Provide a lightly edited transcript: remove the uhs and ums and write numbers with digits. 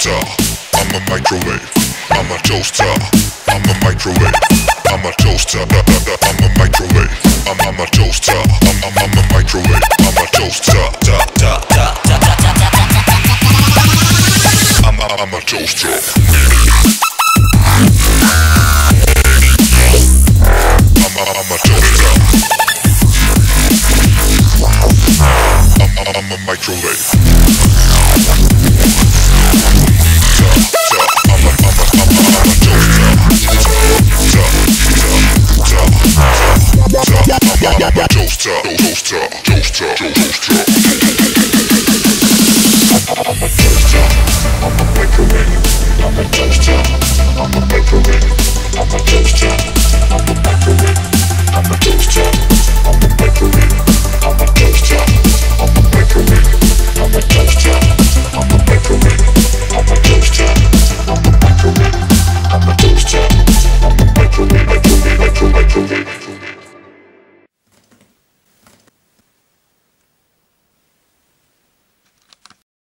toaster, I'm a microwave, I'm a toaster, I'm a microwave, I'm a toaster, I'm a microwave, I'm a toaster, I'm a microwave, I'm a toaster, I'm a toaster. I'm a toaster. I'm a microwave. I'm a toaster. I'm a microwave. I'm a toaster. I'm a microwave. I'm a toaster.